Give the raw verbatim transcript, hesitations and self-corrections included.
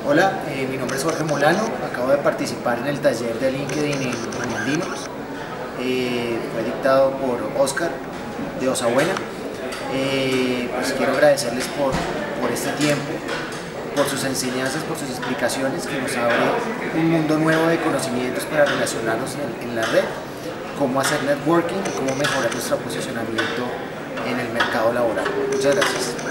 Hola, eh, mi nombre es Jorge Molano, acabo de participar en el taller de LinkedIn en Andinos, eh, fue dictado por Oscar de Osabuena. Eh, pues quiero agradecerles por, por este tiempo, por sus enseñanzas, por sus explicaciones que nos abre un mundo nuevo de conocimientos para relacionarnos en, en la red, cómo hacer networking y cómo mejorar nuestro posicionamiento en el mercado laboral. Muchas gracias.